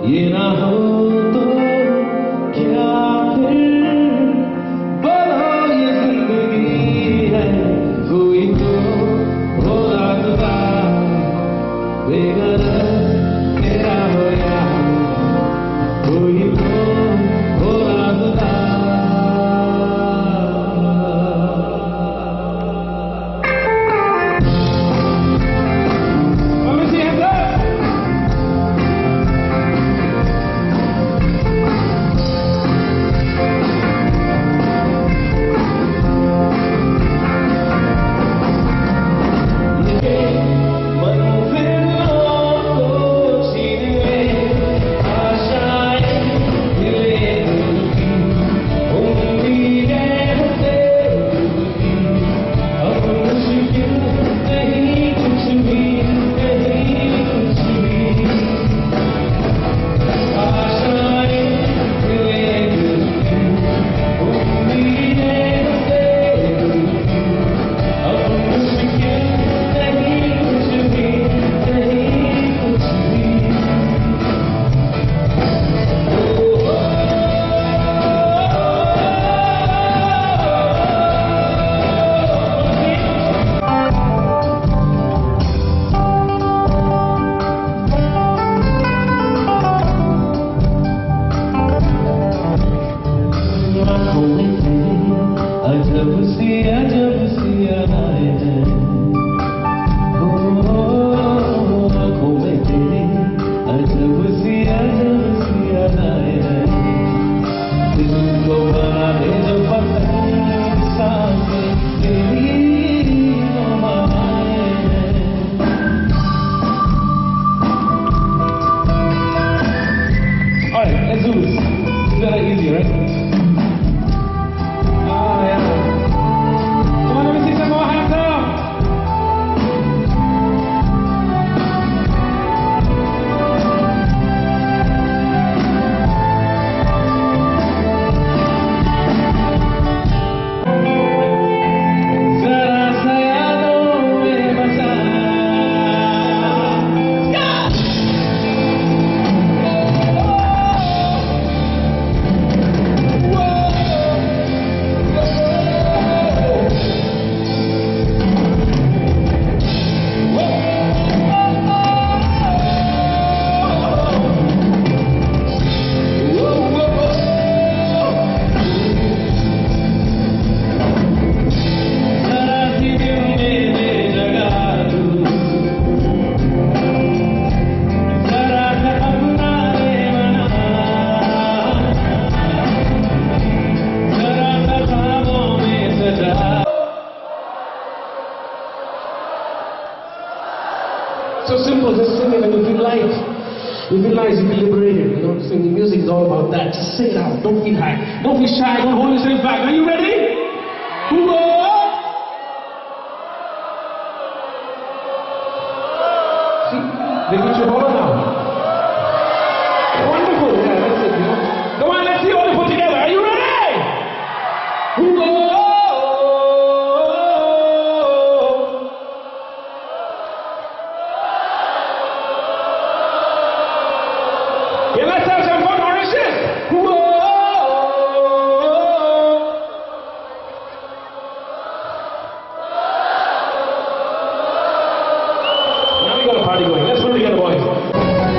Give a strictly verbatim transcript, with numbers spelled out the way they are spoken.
ये ना हो तो क्या फिर बोलो ये जिंदगी है कोई तो होगा जुदा बेगरज तेरा हो या कोई तो होगा जुदा अजब सी अजब सी अदाएं हैं आँखों में तेरे अजब सी अजब सी अदाएं हैं दिल को बना दे जो पसंद सांसें तेरी नुमाएं हैं Alright, let's do this. It's very easy, right? So simple, just sing it, and if you like, if you like, you can liberate it. You know, singing music is all about that. Just sing it out. Don't be shy. Don't be shy. Don't hold yourself back. Are you ready? Whoa! See, they get your ball now. Wonderful. Yeah, that's it. You know. Come on, let's see all the put together. Are you ready? Whoa! Yeah, let's have some fun, Mauritius! Whoa! Now we got a party going. Let's put it together, boys.